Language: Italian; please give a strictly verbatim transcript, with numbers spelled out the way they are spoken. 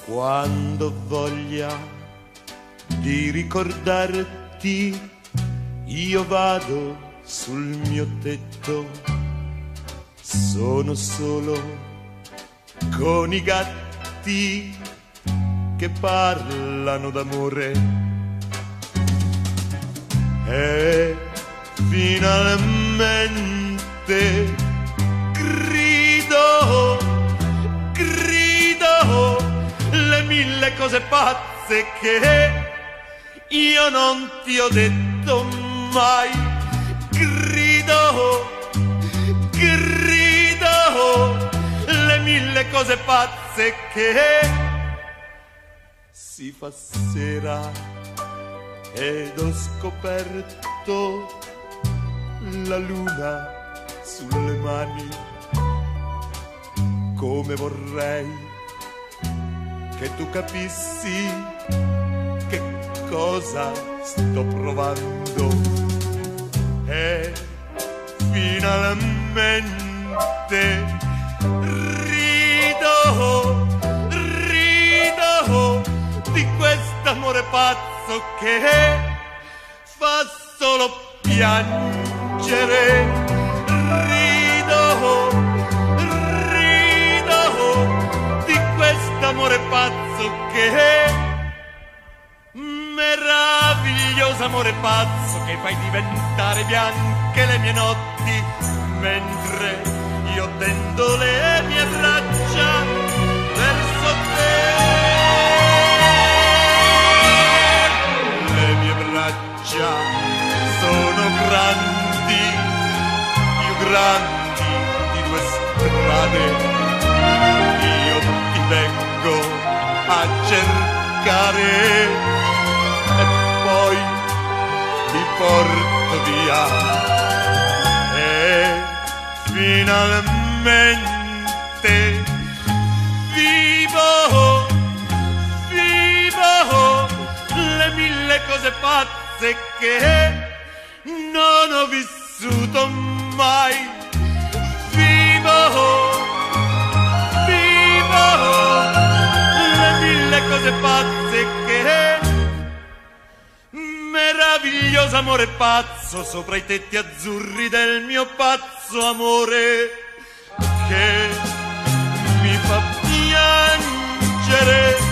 Quando ho voglia di ricordarti, io vado sul mio tetto, sono solo con i gatti che parlano d'amore. E finalmente grido, grido le mille cose pazze che io non ti ho detto mai. Grido, grido le mille cose pazze che si fa sera ed ho scoperto la luna sulle mani. Come vorrei che tu capissi che cosa sto provando. E finalmente rido, rido di quest'amore pazzo che fa solo piangere. Rido, rido di quest'amore pazzo che meraviglioso amore pazzo che fai diventare bianche le mie notti mentre io tendo le mie braccia verso te. Le mie braccia sono grandi, più grandi di due strade. Io ti vengo a cercare e poi ti porto via. E finalmente vivo, vivo le mille cose pazze che non ho vissuto mai. Vivo, vivo le mille cose pazze che meraviglioso amore pazzo sopra i tetti azzurri del mio pazzo amore che mi fa piangere.